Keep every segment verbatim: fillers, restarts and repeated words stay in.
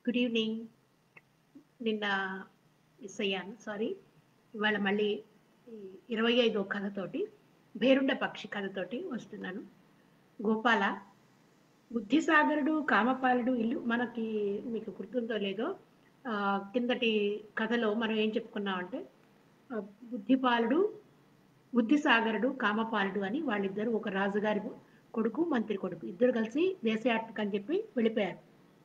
Good evening. నిన్న miss అయ్యాను, sorry. ఇవాళ మళ్ళీ ఈ ఇరవై ఐదో కథతోటి, భేరుండ పక్షి కథతోటి వస్తున్నాను. గోపాల, బుద్ధిసాగరుడు, కామపాలుడు ఇల్లు మనకి మీకు గుర్తుందో లేదో, ఆ, కిందటి కథలో మనం ఏం చెప్పుకున్నామంటే, ఆ, బుద్ధిపాలుడు, బుద్ధిసాగరుడు, కామపాలుడు అని వాళ్ళిద్దరు ఒక రాజుగారి కొడుకు, మంత్రి కొడుకు ఇద్దరు కలిసి దేశయాత్రకు అని చెప్పి వెళ్ళిపోయారు.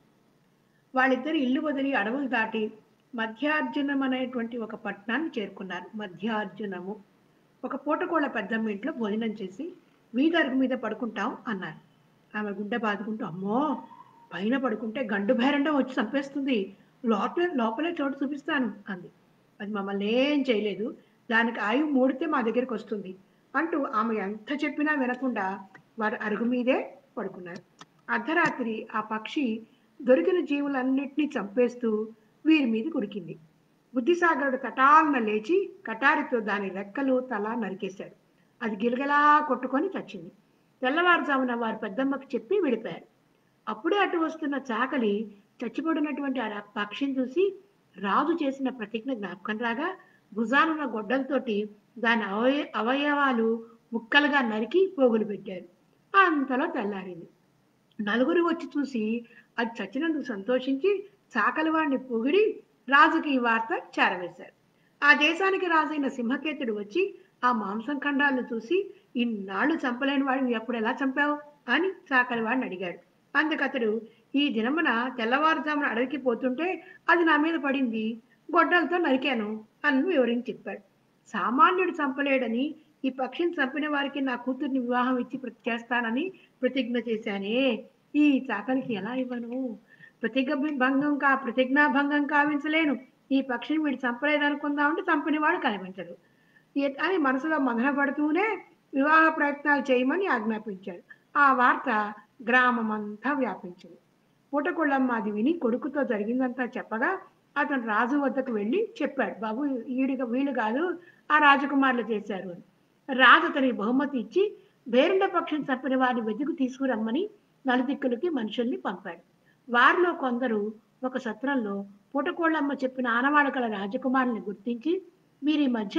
వాళ్ళిద్దరు ఇల్లు వదిలి అడవులు దాటి మధ్యార్జునం అనేటువంటి ఒక పట్టణాన్ని చేరుకున్నారు. మధ్యార్జునము. ఒక పూటకోళ్ళ పెద్దమ్మ ఇంట్లో భోజనం చేసి వీధరుగు మీద పడుకుంటాం అన్నారు. ఆమె గుండె బాదుకుంటూ, అమ్మో, పైన పడుకుంటే గండు భైరండం వచ్చి చంపేస్తుంది, లోపల లోపలే చోటు చూపిస్తాను అంది. అది మమ్మల్ని ఏం చేయలేదు, దానికి ఆయువు మూడితే మా దగ్గరికి వస్తుంది అంటూ ఆమె ఎంత చెప్పినా వినకుండా వారు అరుగు మీదే పడుకున్నారు. అర్ధరాత్రి ఆ పక్షి దొరికిన జీవులన్నిటినీ చంపేస్తూ వీరి మీద కురికింది. బుద్ధిసాగరుడు కటాలన లేచి కటారితో దాని రెక్కలు తల నరికేశాడు. అది గిలగలా కొట్టుకొని చచ్చింది. తెల్లవారుజామున వారి పెద్దమ్మకి చెప్పి విడిపారు. అప్పుడే అటు వస్తున్న చాకలి చచ్చిపడినటువంటి ఆ పక్షిని చూసి రాజు చేసిన ప్రతిజ్ఞ జ్ఞాపకం రాగా భుజానున్న గొడ్డలతోటి దాని అవయ అవయవాలు ముక్కలుగా నరికి పోగులు పెట్టారు. అంతలో తెల్లారింది. నలుగురు వచ్చి చూసి అది చచ్చినందుకు సంతోషించి చాకలి వాడిని పొగిడి రాజుకి ఈ వార్త చేరవేశారు. ఆ దేశానికి రాజైన సింహకేతుడు వచ్చి ఆ మాంసం ఖండాలను చూసి, ఇన్నాళ్ళు చంపలేని వాడిని ఎప్పుడు ఎలా చంపావు అని చాకలి వాడిని అడిగాడు. అందుకతడు, ఈ దినమున తెల్లవారుజామున అడవికి పోతుంటే అది నా మీద పడింది, గొడ్డలతో నరికాను అని వివరించి చెప్పాడు. సామాన్యుడు చంపలేడని ఈ పక్షిని చంపిన వారికి నా కూతుర్ని వివాహం ఇచ్చి చేస్తానని ప్రతిజ్ఞ చేశానే, ఈ చాకలికి ఎలా ఇవ్వను? ప్రతిజ్ఞ భంగం కా ప్రతిజ్ఞా భంగం కావించలేను. ఈ పక్షిని వీడు చంపలేదనుకుందామంటే చంపిన వాడు కనిపించడు అని మనసులో మదనపడుతూనే వివాహ ప్రయత్నాలు చేయమని ఆజ్ఞాపించాడు. ఆ వార్త గ్రామమంతా వ్యాపించింది. పూటకొళ్ళమ్మ అది విని కొడుకుతో జరిగిందంతా చెప్పగా అతను రాజు వద్దకు వెళ్ళి చెప్పాడు, బాబు, ఈడిగా వీళ్ళు కాదు, ఆ రాజకుమారులు చేశారు అని. రాజు అతనికి బహుమతి ఇచ్చి భేరుండ పక్షిని చంపిన వారిని వెతుకు తీసుకురమ్మని నలుదిక్కులకి మనుషుల్ని పంపాడు. వారిలో కొందరు ఒక సత్రంలో పూటకోళ్ళమ్మ చెప్పిన ఆనవాడకల రాజకుమారుని గుర్తించి, మీరు ఈ మధ్య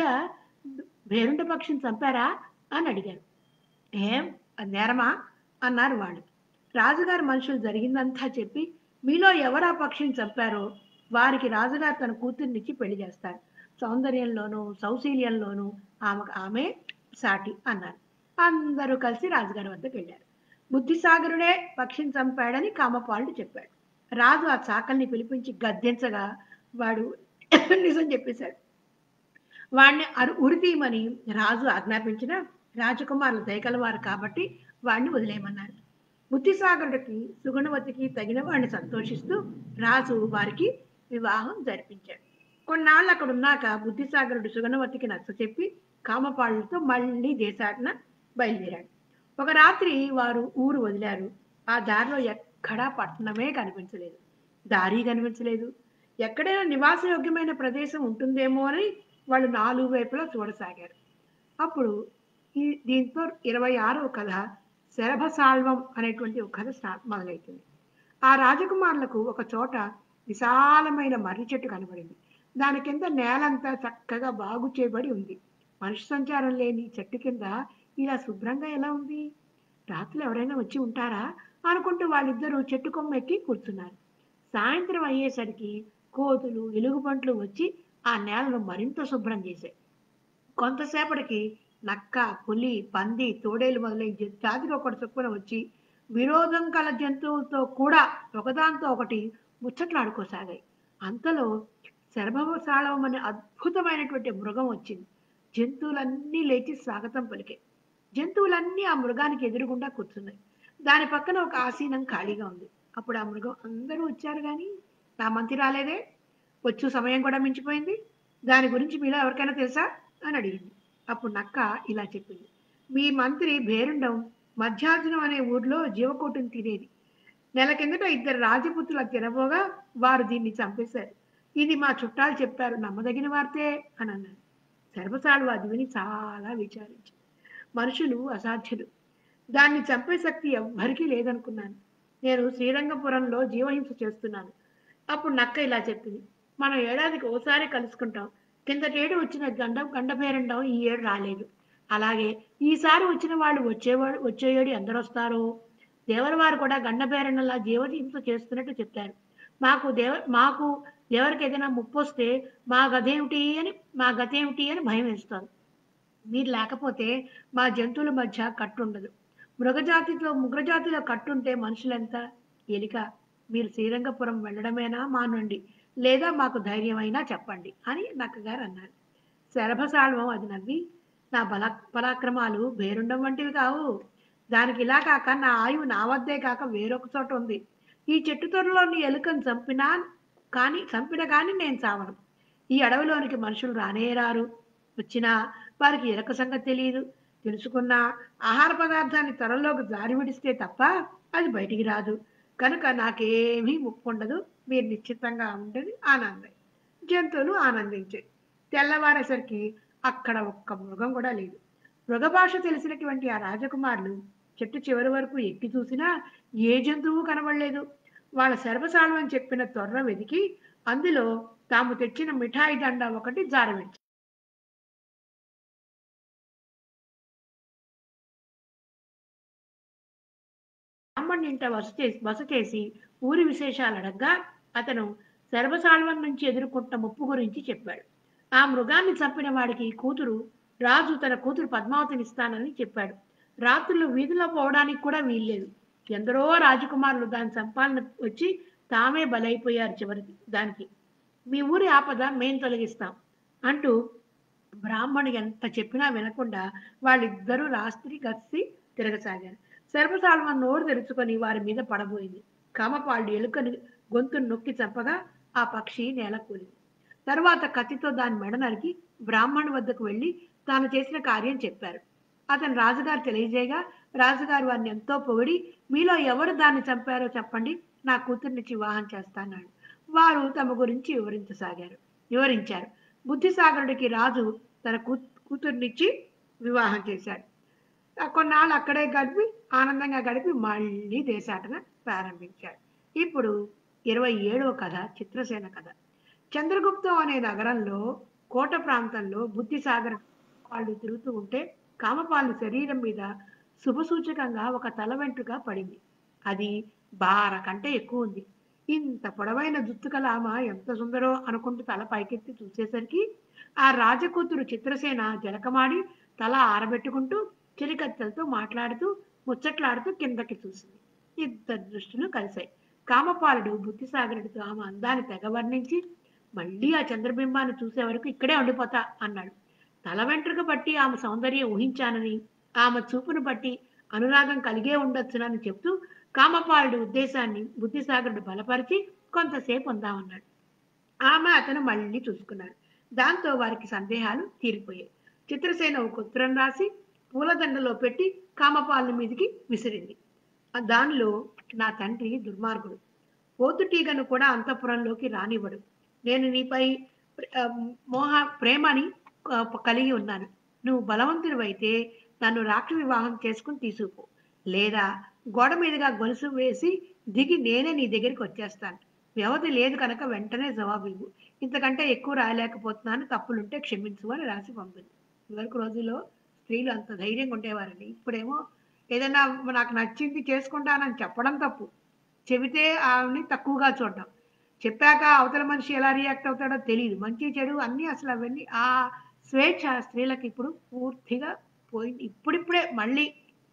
భేరుండ పక్షిని చంపారా అని అడిగారు. ఏం, అది నేరమా అన్నారు వాళ్ళు. రాజుగారి మనుషులు జరిగిందంతా చెప్పి, మీలో ఎవరు ఆ పక్షిని చంపారో వారికి రాజుగారు తన కూతుర్నిచ్చి పెళ్లి చేస్తారు, సౌందర్యంలోనూ సౌశీల్యంలోనూ ఆమె ఆమె సాటి అన్నారు. అందరూ కలిసి రాజుగారి వద్దకు వెళ్ళారు. బుద్ధిసాగరుడే పక్షిని చంపాడని కామపాలుడు చెప్పాడు. రాజు ఆ చాకల్ని పిలిపించి గద్దించగా వాడు నిజం చెప్పేశాడు. వాడిని అరు ఉరితీయమని రాజు ఆజ్ఞాపించిన రాజకుమారులు దయగలవారు కాబట్టి వాడిని వదిలేయమన్నారు. బుద్ధిసాగరుడికి సుగుణవతికి తగిన వాడిని సంతోషిస్తూ రాజు వారికి వివాహం జరిపించాడు. కొన్నాళ్ళు అక్కడ ఉన్నాక బుద్ధిసాగరుడు సుగుణవతికి నచ్చ చెప్పి కామపాలులతో మళ్ళీ దేశాటన బయలుదేరాడు. ఒక రాత్రి వారు ఊరు వదిలారు. ఆ దారిలో ఎక్కడా పట్టణమే కనిపించలేదు, దారి కనిపించలేదు. ఎక్కడైనా నివాసయోగ్యమైన ప్రదేశం ఉంటుందేమో అని వాళ్ళు నాలుగు వైపులా చూడసాగారు. అప్పుడు ఈ దీంతో ఇరవై ఆరవ కథ శరభసాల్వం అనేటువంటి ఒక కథ స్టార్ట్ మొదలవుతుంది. ఆ రాజకుమారులకు ఒక చోట విశాలమైన మర్రి చెట్టు కనబడింది. దాని కింద నేలంతా చక్కగా బాగు చేయబడి ఉంది. మనిషి సంచారం లేని చెట్టు కింద ఇలా శుభ్రంగా ఎలా ఉంది? రాత్రులు ఎవరైనా వచ్చి ఉంటారా అనుకుంటూ వాళ్ళిద్దరూ చెట్టు కొమ్మ ఎక్కి కూర్చున్నారు. సాయంత్రం అయ్యేసరికి కోతులు, ఎలుగుబంట్లు వచ్చి ఆ నేలను మరింత శుభ్రం చేశాయి. కొంతసేపటికి నక్క, పులి, పంది, తోడేలు మొదలైన జాతికి ఒకటి చొప్పున వచ్చి విరోధం కల జంతువులతో కూడా ఒకదాంతో ఒకటి ముచ్చట్లాడుకోసాగాయి. అంతలో శరభసాళవం అనే అద్భుతమైనటువంటి మృగం వచ్చింది. జంతువులన్నీ లేచి స్వాగతం పలికాయి. జంతువులన్నీ ఆ మృగానికి ఎదురుగుండా కూర్చున్నాయి. దాని పక్కన ఒక ఆసీనం ఖాళీగా ఉంది. అప్పుడు ఆ మృగం, అందరూ వచ్చారు కానీ నా మంత్రి రాలేదే, వచ్చు సమయం కూడా మించిపోయింది, దాని గురించి మీలో ఎవరికైనా తెలుసా అని అడిగింది. అప్పుడు నక్క ఇలా చెప్పింది, మీ మంత్రి భేరుండం మధ్యార్జునం అనే ఊర్లో జీవకోటిని తినేది. నెల కిందట ఇద్దరు రాజపుత్రులు తినబోగా వారు దీన్ని చంపేశారు. ఇది మా చుట్టాలు చెప్పారు, నమ్మదగిన వార్తే అని అన్నాడు. సర్వసాలు అది విని చాలా విచారించింది. మనుషులు అసాధ్యులు, దాన్ని చంపే శక్తి ఎవ్వరికీ లేదనుకున్నాను. నేను శ్రీరంగపురంలో జీవహింస చేస్తున్నాను. అప్పుడు నక్క ఇలా చెప్పింది, మనం ఏడాదికి ఓసారి కలుసుకుంటాం. కిందటేడు వచ్చిన గండం గండపేరండం ఈ ఏడు రాలేదు. అలాగే ఈసారి వచ్చిన వాళ్ళు వచ్చేవాడు వచ్చే ఏడు ఎందరొస్తారో. దేవరవారు కూడా గండపేరండంలా జీవహింస చేస్తున్నట్టు చెప్పారు. మాకు దేవ మాకు దేవరికి ఏదైనా ముప్పొస్తే మా గదేమిటి అని మా గతేమిటి అని భయం వేస్తోంది. మీరు లేకపోతే మా జంతువుల మధ్య కట్టుండదు. మృగజాతితో మృగజాతిలో కట్టుంటే మనుషులెంత? ఎలిక. మీరు శ్రీరంగపురం వెళ్ళడమేనా మానండి, లేదా మాకు ధైర్యమైనా చెప్పండి అని నక్కగారు అన్నారు. శరభసాల్వం అది నవ్వి, నా బల పరాక్రమాలు బేరుండం వంటివి కావు. దానికి ఇలా కాక నా ఆయువు నా వద్దే కాక వేరొక చోట ఉంది. ఈ చెట్టు తొర్రలోని ఎలుకను చంపినా కానీ చంపిన కానీ నేను చావను. ఈ అడవిలోనికి మనుషులు రానే రారు. వచ్చినా వారికి ఎరక సంగతి తెలియదు. తెలుసుకున్న ఆహార పదార్థాన్ని త్వరలోకి జారి విడిస్తే తప్ప అది బయటికి రాదు. కనుక నాకేమీ ముప్పు ఉండదు. మీరు నిశ్చితంగా ఉండని ఆనందం. జంతువులు ఆనందించాయి. తెల్లవారేసరికి అక్కడ ఒక్క మృగం కూడా లేదు. మృగ భాష తెలిసినటువంటి ఆ రాజకుమారులు చెట్టు చివరి వరకు ఎక్కి చూసినా ఏ జంతువు కనబడలేదు. వాళ్ళ సర్వసాల్వం చెప్పిన తొర్ర వెతికి అందులో తాము తెచ్చిన మిఠాయి దండ ఒకటి జారవిడిచారు. బ్రాహ్మణ్ ఇంట బస చేసి బస చేసి ఊరి విశేషాలు అడగ్గా అతను సర్వసాల్వం నుంచి ఎదుర్కొంటున్న ముప్పు గురించి చెప్పాడు. ఆ మృగాన్ని చంపిన వాడికి కూతురు రాజు తన కూతురు పద్మావతినిస్తానని చెప్పాడు. రాత్రులు వీధిలో పోవడానికి కూడా వీల్లేదు. ఎందరో రాజకుమారులు దాన్ని చంపాలని వచ్చి తామే బలైపోయారు. చివరికి దానికి మీ ఊరి ఆపద మేం తొలగిస్తాం అంటూ బ్రాహ్మణు ఎంత చెప్పినా వినకుండా వాళ్ళిద్దరూ రాత్రి కలిసి తిరగసాగారు. సర్వసాల్వం నోరు తెరుచుకొని వారి మీద పడబోయింది. కామపాళ్ళు ఎలుకని గొంతును నొక్కి చంపగా ఆ పక్షి నేల కూలింది. తర్వాత కత్తితో దాని మెడ నరికి బ్రాహ్మణు వద్దకు వెళ్లి తాను చేసిన కార్యం చెప్పారు. అతను రాజుగారు తెలియజేయగా రాజుగారు వారిని ఎంతో పొగిడి, మీలో ఎవరు దాన్ని చంపారో చెప్పండి, నా కూతుర్నిచ్చి వివాహం చేస్తాన్నాడు. వారు తమ గురించి వివరించసాగారు వివరించారు. బుద్ధిసాగరుడికి రాజు తన కూ కూతుర్నిచ్చి వివాహం చేశాడు. కొన్నాళ్ళు అక్కడే గడిపి ఆనందంగా గడిపి మళ్ళీ దేశాటన ప్రారంభించాడు. ఇప్పుడు ఇరవై ఏడవ కథ చిత్రసేన కథ. చంద్రగుప్తం అనే నగరంలో కోట ప్రాంతంలో బుద్ధిసాగర్ వాళ్ళు తిరుగుతూ ఉంటే కామపాలు శరీరం మీద శుభసూచకంగా ఒక తల వెంట్రుక పడింది. అది బార కంటే ఎక్కువ ఉంది. ఇంత పొడవైన జుత్తు కల ఆమె ఎంత సుందరో అనుకుంటూ తల పైకెత్తి చూసేసరికి ఆ రాజకూతురు చిత్రసేన జలకమాడి తల ఆరబెట్టుకుంటూ చిరికత్తెలతో మాట్లాడుతూ ముచ్చట్లాడుతూ కిందకి చూసింది. ఇద్దరు దృష్టిలు కలిశాయి. కామపాలుడు బుద్ధిసాగరుడితో ఆమె అందాన్ని తెగ వర్ణించి, మళ్ళీ ఆ చంద్రబింబాన్ని చూసే వరకు ఇక్కడే ఉండిపోతా అన్నాడు. తల వెంట్రుక బట్టి ఆమె సౌందర్యం ఊహించానని, ఆమె చూపును బట్టి అనురాగం కలిగే ఉండొచ్చునని చెప్తూ కామపాలుడి ఉద్దేశాన్ని బుద్ధిసాగరుడు బలపరిచి కొంతసేపు ఉందామన్నాడు. ఆమె అతను మళ్ళీ చూసుకున్నారు. దాంతో వారికి సందేహాలు తీరిపోయాయి. చిత్రసేన ఒక ఉత్తరం రాసి పూలదండలో పెట్టి కామపాలుని మీదికి విసిరింది. దానిలో, నా తండ్రి దుర్మార్గుడు, పోతుటీగను కూడా అంతఃపురంలోకి రానివ్వడు. నేను నీపై మోహ ప్రేమని కలిగి ఉన్నాను. నువ్వు బలవంతుడివైతే నన్ను రాక్ష వివాహం చేసుకుని తీసుకుపో, లేదా గోడ మీదుగా గొలుసు వేసి దిగి నేనే నీ దగ్గరికి వచ్చేస్తాను. వ్యవధి లేదు కనుక వెంటనే జవాబు ఇవ్వు. ఇంతకంటే ఎక్కువ రాయలేకపోతున్నాను, తప్పులుంటే క్షమించు అని రాసి పంపింది. ఇదివరకు రోజుల్లో స్త్రీలు అంత ధైర్యంగా ఉండేవారండి. ఇప్పుడేమో ఏదైనా నాకు నచ్చింది చేసుకుంటానని చెప్పడం తప్పు, చెబితే ఆమెని తక్కువగా చూడడం, చెప్పాక అవతల మనిషి ఎలా రియాక్ట్ అవుతాడో తెలియదు. మంచి చెడు అన్నీ అసలు అవన్నీ ఆ స్వేచ్ఛ స్త్రీలకు ఇప్పుడు పూర్తిగా పోయింది. ఇప్పుడిప్పుడే మళ్ళీ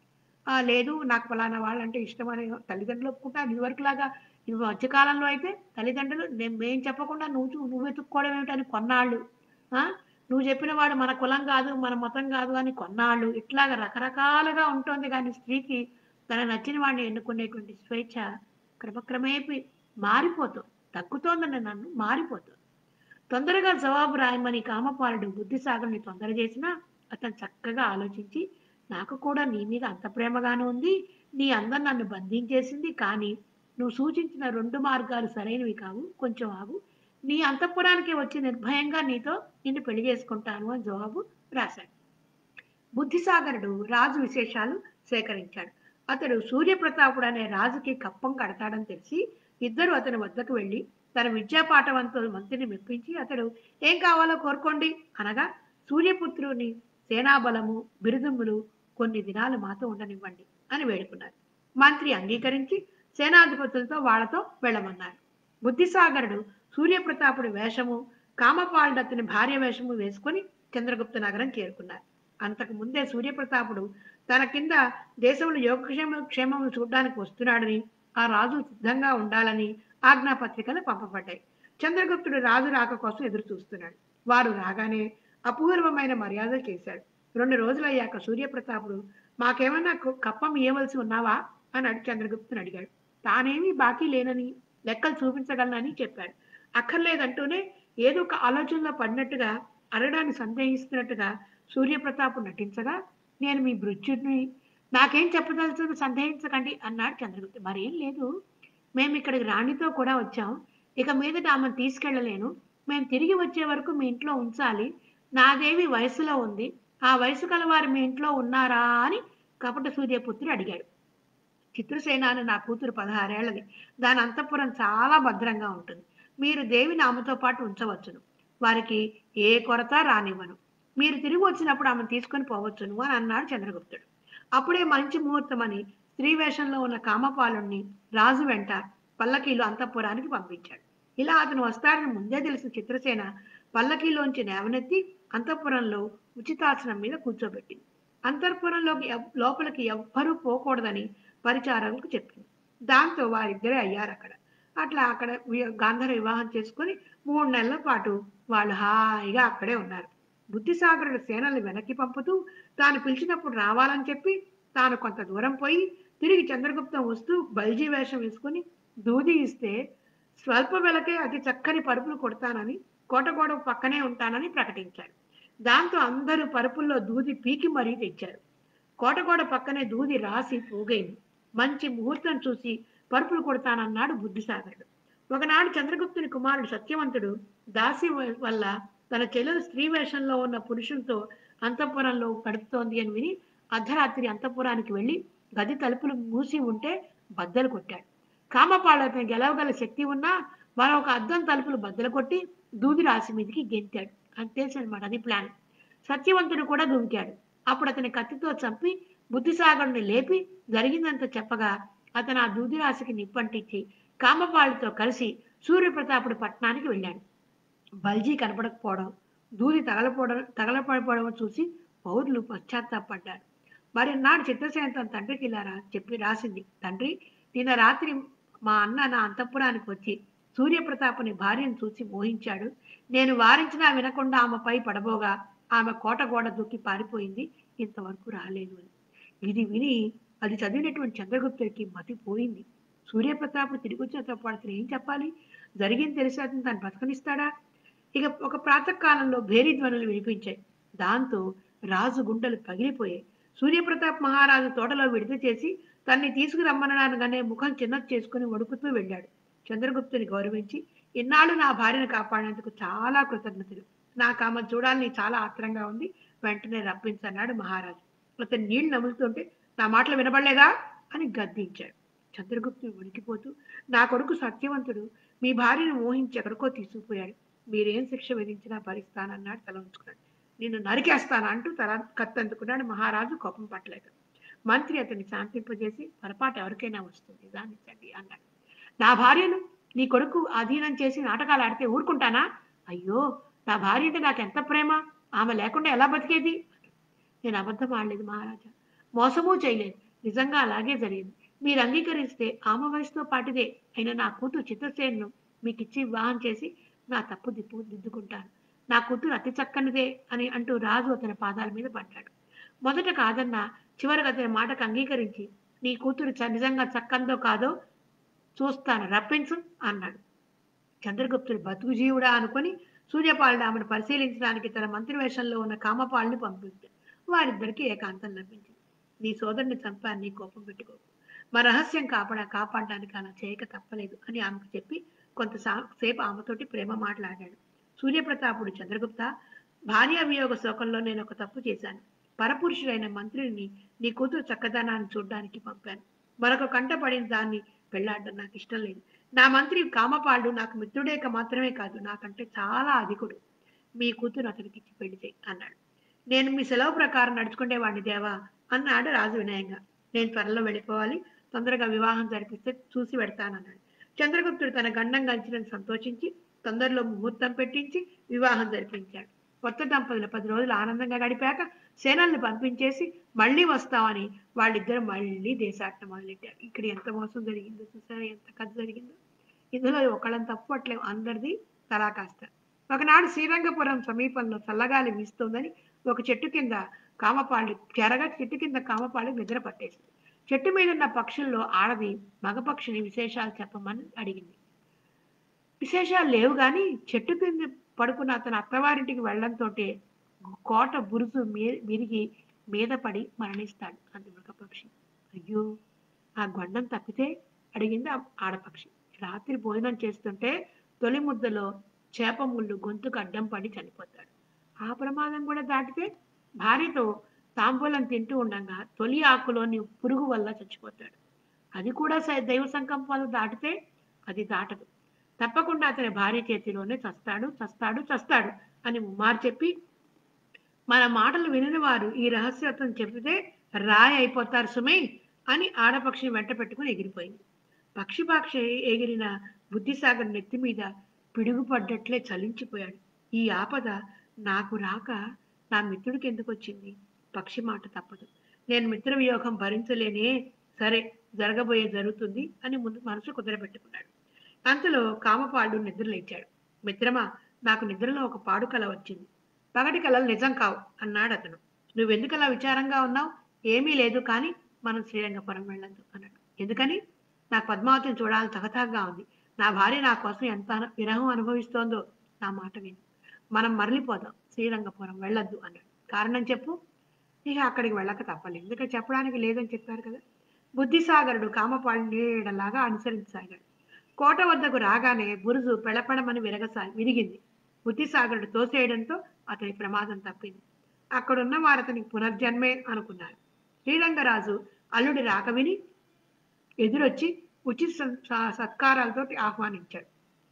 లేదు నాకు ఫలానా వాళ్ళంటే ఇష్టం అని తల్లిదండ్రులు ఒప్పుకుంటారు. ఇదివరకులాగా ఈ మధ్యకాలంలో అయితే తల్లిదండ్రులు నేను మేం చెప్పకుండా నువ్వు నువ్వు వెతుక్కోవడం ఏమిటని కొన్నాళ్ళు, నువ్వు చెప్పిన వాడు మన కులం కాదు మన మతం కాదు అని కొన్నాళ్ళు, ఇట్లాగా రకరకాలుగా ఉంటుంది. కానీ స్త్రీకి తన నచ్చిన వాడిని ఎన్నుకునేటువంటి స్వేచ్ఛ క్రమక్రమేపీ మారిపోతుంది, తగ్గుతోందని నన్ను మారిపోతుంది. తొందరగా జవాబు రాయమని కామపాలుడు బుద్ధిసాగరుని తొందర చేసినా అతను చక్కగా ఆలోచించి, నాకు కూడా నీ మీద అంత ప్రేమగానే ఉంది, నీ అందం నన్ను బంధించేసింది, కానీ నువ్వు సూచించిన రెండు మార్గాలు సరైనవి కావు, కొంచెం ఆగు, నీ అంతఃపురానికి వచ్చి నిర్భయంగా నీతో నిన్ను పెళ్లి చేసుకుంటాను అని జవాబు రాశాడు. బుద్ధిసాగరుడు రాజు విశేషాలు సేకరించాడు. అతడు సూర్యప్రతాపుడు అనే రాజుకి కప్పం కడతాడని తెలిసి ఇద్దరు అతని వద్దకు వెళ్ళి తన విద్యాపాఠవంతో మంత్రిని మెప్పించి అతడు ఏం కావాలో కోరుకోండి అనగా సూర్యపుత్రుని సేనాబలము బిరుదుములు కొన్ని దినాలు మాతో ఉండనివ్వండి అని వేడుకున్నారు. మంత్రి అంగీకరించి సేనాధిపతులతో వాళ్లతో వెళ్ళమన్నారు. బుద్ధిసాగరుడు సూర్యప్రతాపుడి వేషము కామపాలుడు అతని భార్య వేషము వేసుకుని చంద్రగుప్త నగరం చేరుకున్నారు. అంతకు ముందే సూర్యప్రతాపుడు తన కింద దేశంలో యోగక్షేమ క్షేమములు చూడడానికి వస్తున్నాడని ఆ రాజు సిద్ధంగా ఉండాలని ఆజ్ఞాపత్రికలు పంపబడ్డాయి. చంద్రగుప్తుడు రాజు రాక కోసం ఎదురు చూస్తున్నాడు. వారు రాగానే అపూర్వమైన మర్యాదలు చేశాడు. రెండు రోజులయ్యాక సూర్యప్రతాపుడు మాకేమన్నా కప్పం ఇవ్వవలసి ఉన్నావా అని అడిగి చంద్రగుప్తుని అడిగాడు. తానేమీ బాకీ లేనని లెక్కలు చూపించగలనని చెప్పాడు. అక్కర్లేదంటూనే ఏదో ఒక ఆలోచనలో పడినట్టుగా అడగడాన్ని సందేహిస్తున్నట్టుగా సూర్యప్రతాపు నటించగా నేను మీ భృత్యుడిని నాకేం చెప్పదలుచుకుని సందేహించకండి అన్నాడు చంద్రగుప్తుడు. మరేం లేదు, మేము ఇక్కడికి రాణితో కూడా వచ్చాం. ఇక మీదట ఆమెను తీసుకెళ్లలేను. మేము తిరిగి వచ్చే వరకు మీ ఇంట్లో ఉంచాలి. నాదేవి వయసులో ఉంది. ఆ వయసు కల వారు మీ ఇంట్లో ఉన్నారా అని కపట సూర్యపుత్రుడు అడిగాడు. చిత్రసేన అని నా కూతురు పదహారేళ్లది. దాని అంతఃపురం చాలా భద్రంగా ఉంటుంది. మీరు దేవిని ఆమెతో పాటు ఉంచవచ్చును. వారికి ఏ కొరత రానివ్వను. మీరు తిరిగి వచ్చినప్పుడు ఆమెను తీసుకొని పోవచ్చును అని అన్నాడు చంద్రగుప్తుడు. అప్పుడే మంచి ముహూర్తం అని స్త్రీ వేషంలో ఉన్న కామపాలుణ్ణి రాజు వెంట పల్లకీలో అంతఃపురానికి పంపించాడు. ఇలా అతను వస్తాడని ముందే తెలిసిన చిత్రసేన పల్లకీలోంచి నేవనెత్తి అంతఃపురంలో ఉచితాసనం మీద కూర్చోబెట్టింది. అంతఃపురంలోకి లోపలికి ఎవ్వరూ పోకూడదని పరిచారకులకు చెప్పింది. దాంతో వారిద్దరే అయ్యారు అక్కడ. అట్లా అక్కడ గాంధర్వ వివాహం చేసుకుని మూడు నెలల పాటు వాళ్ళు హాయిగా అక్కడే ఉన్నారు. బుద్ధిసాగరుడు సేనల్ని వెనక్కి పంపుతూ తాను పిలిచినప్పుడు రావాలని చెప్పి తాను కొంత దూరం పోయి తిరిగి చంద్రగుప్తం వస్తూ బల్జీ వేషం వేసుకుని దూది ఇస్తే స్వల్ప వెలకే అతి చక్కని పరుపులు కొడతానని కోటగోడ పక్కనే ఉంటానని ప్రకటించాడు. దాంతో అందరూ పరుపుల్లో దూది పీకి మరీ తెచ్చారు. కోటగోడ పక్కనే దూది రాసి పోగైంది. మంచి ముహూర్తం చూసి పరుపులు కొడతానన్నాడు బుద్ధిసాగరుడు. ఒకనాడు చంద్రగుప్తుని కుమారుడు సత్యవంతుడు దాసి వల్ల తన చెల్లెలు స్త్రీ వేషంలో ఉన్న పురుషులతో అంతఃపురంలో గడుపుతోంది అని విని అర్ధరాత్రి అంతఃపురానికి వెళ్లి గది తలుపులు మూసి ఉంటే బద్దలు కొట్టాడు. కామపాళ్ళని గెలవగల శక్తి ఉన్నా మరొక అద్దం తలుపులు బద్దలు కొట్టి దూది రాసి మీదికి గెంతాడు. అని తెలుసు అనమాట, అది ప్లాన్. సత్యవంతుడు కూడా దుంకాడు. అప్పుడు అతని కత్తితో చంపి బుద్ధిసాగరుని లేపి జరిగిందంత చెప్పగా అతను ఆ దూది రాశికి నిప్పంటించి కామపాళ్ళతో కలిసి సూర్యప్రతాపుడు పట్టణానికి వెళ్ళాడు. బల్జీ కనపడకపోవడం, దూది తగలపోవడం తగలపడిపోవడం చూసి పౌరులు పశ్చాత్తాపడ్డారు. మరి నాడు చిత్రసేన తన తండ్రికి ఇలా చెప్పి రాసింది. తండ్రి, నిన్న రాత్రి మా అన్న నా అంతఃపురానికి వచ్చి సూర్యప్రతాపుని భార్యను చూసి మోహించాడు. నేను వారించినా వినకుండా ఆమెపై పడబోగా ఆమె కోట గోడ దూకి పారిపోయింది. ఇంతవరకు రాలేదు అని. ఇది విని అది చదివినటువంటి చంద్రగుప్తుడికి మతిపోయింది. సూర్యప్రతాపుడు తిరిగి వచ్చిన పాటు ఏం చెప్పాలి? జరిగింది తెలిసి తను బతకనిస్తాడా? ఇక ఒక ప్రాతకాలంలో భేరీ ధ్వనులు వినిపించాయి. దాంతో రాజు గుండెలు పగిలిపోయాయి. సూర్యప్రతాప్ మహారాజు తోటలో విడుదల చేసి తన్ని తీసుకురమ్మనగానే ముఖం చిన్నది చేసుకుని వణుకుతూ వెళ్ళాడు. చంద్రగుప్తుని గౌరవించి, ఇన్నాళ్ళు నా భార్యను కాపాడేందుకు చాలా కృతజ్ఞతలు. నాకు ఆమె చూడాలని చాలా ఆత్రంగా ఉంది. వెంటనే రప్పించన్నాడు మహారాజు. అతను నీళ్లు నములుతుంటే నా మాటలు వినబడలేదా అని గద్దించాడు. చంద్రగుప్తుడు వణికిపోతూ, నా కొడుకు సత్యవంతుడు మీ భార్యను మోహించి ఎక్కడికో తీసుకుపోయాడు. మీరేం శిక్ష విధించినా భరిస్తానన్నాడు. తల ఉంచుకున్నాడు. నిన్ను నరికేస్తాను అంటూ తల కత్తందుకున్నాడు. మహారాజు కోపం పట్టలేక మంత్రి అతన్ని శాంతింపజేసి, పొరపాటు ఎవరికైనా వస్తుంది, దానించండి అన్నాడు. నా భార్యను నీ కొడుకు అధీనం చేసి నాటకాలు ఆడితే ఊరుకుంటానా? అయ్యో, నా భార్య అంటే నాకు ఎంత ప్రేమ, ఆమె లేకుండా ఎలా బతికేది? నేను అబద్ధం ఆడలేదు మహారాజా, మోసమూ చేయలేదు. నిజంగా అలాగే జరిగింది. మీరు అంగీకరిస్తే ఆమె వయసుతో పాటిదే అయిన నా కూతురు చిత్రసేనను మీకు ఇచ్చి వివాహం చేసి నా తప్పు దిప్పు దిద్దుకుంటాను. నా కూతురు అతి చక్కనిదే అని అంటూ రాజు అతని పాదాల మీద పడ్డాడు. మొదట కాదన్న చివరికి అతని మాటకు అంగీకరించి, నీ కూతురు నిజంగా చక్కందో కాదో చూస్తాను, రప్పించు అన్నాడు. చంద్రగుప్తుడు బతుకు జీవుడా అనుకుని సూర్యపాలుడు ఆమెను పరిశీలించడానికి తన మంత్రి వేషంలో ఉన్న కామపాలుని పంపించాడు. వారిద్దరికీ ఏకాంతం లభించింది. నీ సోదరుని చంపాను, నీ కోపం పెట్టుకోకు. మా రహస్యం కాపాడ కాపాడడానికి అలా చేయక తప్పలేదు అని ఆమెకు చెప్పి కొంత సేపు ఆమెతోటి ప్రేమ మాట్లాడాడు. సూర్యప్రతాపుడు, చంద్రగుప్త, భార్య వియోగ శోకంలో నేను ఒక తప్పు చేశాను. పరపురుషుడైన మంత్రిని నీ కూతురు చక్కదనాన్ని చూడ్డానికి పంపాను. మరొక కంట పడిన దాన్ని పెళ్లాడడం నాకు ఇష్టం లేదు. నా మంత్రి కామపాలుడు నాకు మిత్రుడే క- మాత్రమే కాదు, నాకంటే చాలా అధికుడు. మీ కూతురు అతనికి ఇచ్చి పెళ్లి చేయి అన్నాడు. నేను మీ సెలవు ప్రకారం నడుచుకునేవాడిని దేవా అన్నాడు రాజు వినయంగా. నేను త్వరలో వెళ్ళిపోవాలి, తొందరగా వివాహం జరిపిస్తే చూసి పెడతానన్నాడు. చంద్రగుప్తుడు తన గండం గంచినని సంతోషించి తొందరలో ముహూర్తం పెట్టించి వివాహం జరిపించాడు. కొత్త దంపతులు పది రోజులు ఆనందంగా గడిపాక సేనల్ని పంపించేసి మళ్ళీ వస్తామని వాళ్ళిద్దరు మళ్ళీ దేశాటన మొదలెట్టారు. ఇక్కడ ఎంత మోసం జరిగిందో చూసారా, ఎంత కథ జరిగిందో. ఇందులో ఒకళ్ళని తప్పట్లేవు, అందరిది తలా కాస్త. ఒకనాడు శ్రీరంగపురం సమీపంలో చల్లగాలి వీస్తోందని ఒక చెట్టు కింద కామపాళ్ళు చెరగా చెట్టు కింద కామపాళ్ళు నిద్ర పట్టేసింది. చెట్టు మీద ఉన్న పక్షుల్లో ఆడది మగపక్షిని విశేషాలు చెప్పమని అడిగింది. విశేషాలు లేవు గాని చెట్టు కింద పడుకున్న అతను అత్తవారింటికి వెళ్ళడంతో కోట బురుసు విరిగి మీద పడి మరణిస్తాడు అంది మగపక్షి. అయ్యో, ఆ గొండం తప్పితే అడిగింది ఆ ఆడపక్షి. రాత్రి భోజనం చేస్తుంటే తొలి ముద్దలో చేప ముళ్ళు గొంతుకు అడ్డం పడి చనిపోతాడు. ఆ ప్రమాదం కూడా దాటితే భార్యతో తాంబూలం తింటూ ఉండగా తొలి ఆకులోని పురుగు వల్ల చచ్చిపోతాడు. అది కూడా దైవ సంకల్పాలు దాటితే అది దాటదు. తప్పకుండా అతని భార్య చేతిలోనే చస్తాడు చస్తాడు చస్తాడు అని ముమ్మారు చెప్పి మన మాటలు వినని వారు ఈ రహస్యత్వం చెప్పితే రాయి అయిపోతారు సుమే అని ఆడపక్షిని వెంట పెట్టుకుని ఎగిరిపోయింది. పక్షి పక్షి ఎగిరిన బుద్ధిసాగర్ నెత్తి మీద పిడుగుపడ్డట్లే చలించిపోయాడు. ఈ ఆపద నాకు రాక నా మిత్రుడికి ఎందుకు వచ్చింది? పక్షి మాట తప్పదు, నేను మిత్ర వియోగం భరించలేనే, సరే జరగబోయే జరుగుతుంది అని ముందు మనసు కుదరబెట్టుకున్నాడు. అంతలో కామపాడు నిద్ర లేచాడు. మిత్రమా, నాకు నిద్రలో ఒక పాడు కల వచ్చింది. పగటి కలలు నిజం కావు అన్నాడు అతను. నువ్వెందుకు అలా విచారంగా ఉన్నావు? ఏమీ లేదు, కానీ మనం శ్రీరంగపురం వెళ్ళొద్దు అన్నాడు. ఎందుకని? నాకు పద్మావతిని చూడాలని తగతాగా ఉంది. నా భార్య నా కోసం ఎంత విరహం అనుభవిస్తోందో. నా మాట విను, మనం మరలిపోదాం, శ్రీరంగపురం వెళ్ళొద్దు అన్నాడు. కారణం చెప్పు. ఇక అక్కడికి వెళ్ళక తప్పలేదు, ఎందుకంటే చెప్పడానికి లేదని చెప్పారు కదా. బుద్ధిసాగరుడు కామపాడు నీడలాగా అనుసరించసాగాడు. కోట వద్దకు రాగానే బురుజు పెళపెళమని విరగసా విరిగింది. బుద్ధిసాగరుడు తోసేయడంతో అతని ప్రమాదం తప్పింది. అక్కడున్న వారు అతనికి పునర్జన్మే అనుకున్నారు. శ్రీరంగరాజు అల్లుడి రాక విని ఎదురొచ్చి ఉచిత సత్కారాలతో ఆహ్వానించాడు.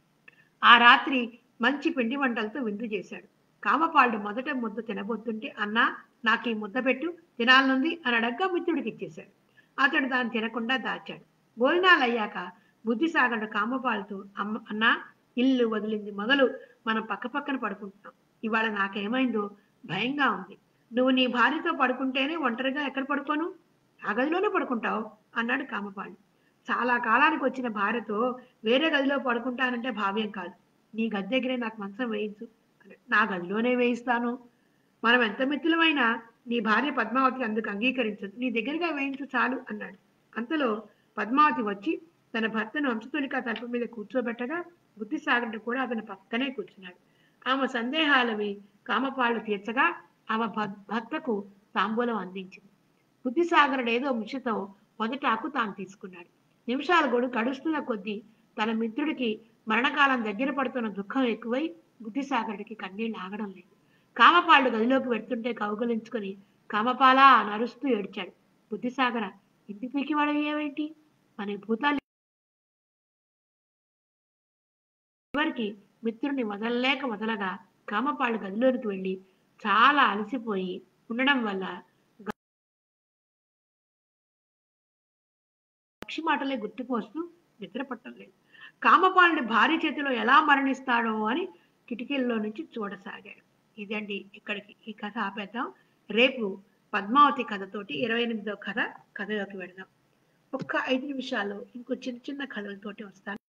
ఆ రాత్రి మంచి పిండి వంటలతో విందు చేశాడు. కామపాళ్ళు మొదట ముద్ద తినబోతుంటే, అన్నా నాకు ఈ ముద్ద పెట్టు, తినాలనుంది అని అడగ్గా మిత్రుడికి ఇచ్చేశాడు. అతడు దాన్ని తినకుండా దాచాడు. భోజనాలు అయ్యాక బుద్ధిసాగరుడు కామపాళ్ళతో, అమ్మ అన్నా, ఇల్లు వదిలింది మొదలు మనం పక్క పక్కన పడుకుంటున్నాం. ఇవాళ నాకేమైందో భయంగా ఉంది. నువ్వు నీ భార్యతో పడుకుంటేనే ఒంటరిగా ఎక్కడ పడుకోను? ఆ గదిలోనే పడుకుంటావు అన్నాడు కామపాళ్ళు. చాలా కాలానికి వచ్చిన భార్యతో వేరే గదిలో పడుకుంటానంటే భావ్యం కాదు. నీ గది దగ్గరే నాకు మంచం వేయించు. నా గదిలోనే వేయిస్తాను. మనం ఎంత మిత్రులమైనా నీ భార్య పద్మావతి అందుకు అంగీకరించదు. నీ దగ్గరగా వేయించు చాలు అన్నాడు. అంతలో పద్మావతి వచ్చి తన భర్తను వంశతులిక తలుపు మీద కూర్చోబెట్టగా బుద్ధిసాగరుడు కూడా అతని పక్కనే కూర్చున్నాడు. ఆమె సందేహాలవి కామపాళ్ళు తీర్చగా ఆమె భర్తకు తాంబూలం అందించింది. బుద్ధిసాగరుడు ఏదో మిషతో మొదటాకు తాను తీసుకున్నాడు. నిమిషాలు గడు గడుస్తున్న కొద్దీ తన మిత్రుడికి మరణకాలం దగ్గర పడుతున్న దుఃఖం ఎక్కువై బుద్ధిసాగరుడికి కన్నీళ్ళు ఆగడం లేదు. కామపాళ్ళు గదిలోకి వెళ్తుంటే కౌగలించుకొని కామపాలా నరుస్తూ ఏడ్చాడు. బుద్ధిసాగర, ఇంటికి పీకి వాడేవేంటి? మన భూతాలు చివరికి మిత్రుడిని వదలలేక వదలగా కామపాళ్ళు గదిలోనికి వెళ్ళి చాలా అలసిపోయి ఉండడం వల్ల పక్షి మాటలే గుర్తుకు వస్తూ నిద్ర పట్టలేదు. కామపాలుని భార్య చేతిలో ఎలా మరణిస్తాడో అని కిటికీల్లో నుంచి చూడసాగాడు. ఇదండి ఇక్కడికి ఈ కథ ఆపేద్దాం. రేపు పద్మావతి కథతోటి ఇరవై ఎనిమిదో కథ కథలోకి వెళదాం. ఒక్క ఐదు నిమిషాలు ఇంకో చిన్న చిన్న కథలతోటి వస్తాను.